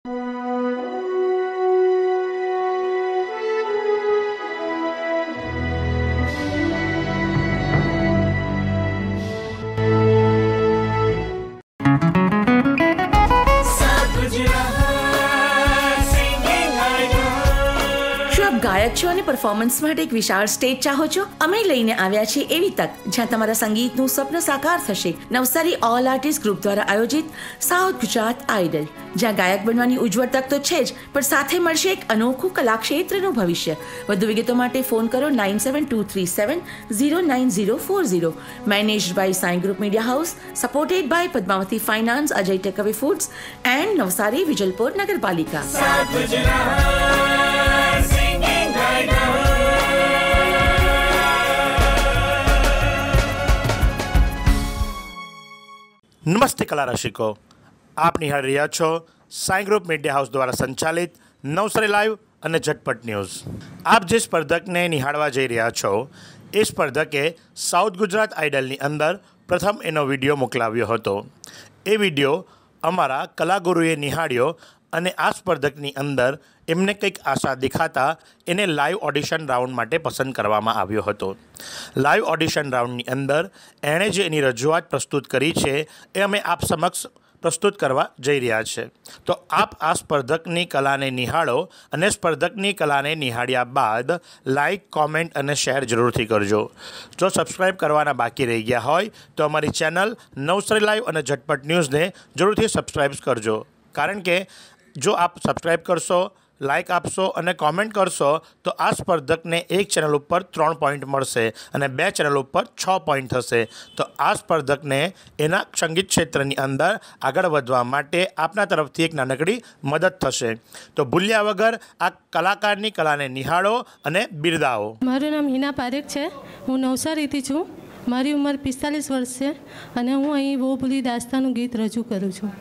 ગાયક છો અને પરફોર્મન્સ માટે એક વિશાળ સ્ટેજ ચાહો છો? અમે લઈને આવ્યા છીએ એવી તક જ્યાં તમારા સંગીતનું સ્વપ્ન સાકાર થશે. નવસારી ઓલ આર્ટિસ્ટ ગ્રુપ દ્વારા આયોજિત સાઉથ ગુજરાત આઇડલ, જ્યાં ગાયક બનવાની ઉજ્જવળ તક તો છે જ, પણ સાથે મળશે એક અનોખું કલાક્ષેત્રનું ભવિષ્ય. વધુ વિગતો માટે ફોન કરો 9723709040. Managed by Sai group media house, supported by Padmavati finance, Ajay takeaway foods and Navsari Vijalpur નગરપાલિકા. નમસ્તે કલા રસિકો, આપ નિહાળી રહ્યા છો સાઈ ગ્રુપ મીડિયા હાઉસ દ્વારા સંચાલિત નવસારી લાઈવ અને ઝટપટ ન્યૂઝ. આપ જે સ્પર્ધકને નિહાળવા જઈ રહ્યા છો એ સ્પર્ધકે સાઉથ ગુજરાત આઇડલની અંદર પ્રથમ એનો વિડીયો મોકલાવ્યો હતો. એ વિડીયો અમારા કલાગુરુએ નિહાળ્યો અને આ સ્પર્ધકની અંદર એમને કંઈક આશા દેખાતા એને લાઈવ ઓડિશન રાઉન્ડ માટે પસંદ કરવામાં આવ્યો હતો. લાઈવ ઓડિશન રાઉન્ડની અંદર એણે જે એની રજૂઆત પ્રસ્તુત કરી છે એ અમે આપ સમક્ષ પ્રસ્તુત કરવા જઈ રહ્યા છે. તો આપ આ સ્પર્ધકની કલાને નિહાળો અને સ્પર્ધકની કલાને નિહાળ્યા બાદ લાઇક, કોમેન્ટ અને શેર જરૂરથી કરજો. જો સબસ્ક્રાઈબ કરવાના બાકી રહી ગયા હોય તો અમારી ચેનલ નવસારી લાઈવ અને ઝટપટ ન્યૂઝને જરૂરથી સબસ્ક્રાઈબ કરજો. કારણ કે જો આપ સબસ્ક્રાઈબ કરશો, લાઇક આપશો અને કોમેન્ટ કરશો તો આ સ્પર્ધકને એક ચેનલ ઉપર 3 પોઈન્ટ મળશે અને 2 ચેનલ ઉપર 6 પોઈન્ટ થશે. તો આ સ્પર્ધકને એના સંગીત ક્ષેત્રની અંદર આગળ વધવા માટે આપના તરફથી એક નાનકડી મદદ થશે. તો ભૂલ્યા વગર આ કલાકારની કલાને નિહાળો અને બિરદાવો. મારું નામ હિના પારેખ છે. હું નવસારીથી છું. મારી ઉંમર 45 વર્ષ છે અને હું અહીં વો ભૂલી દાસ્તાનું ગીત રજૂ કરું છું.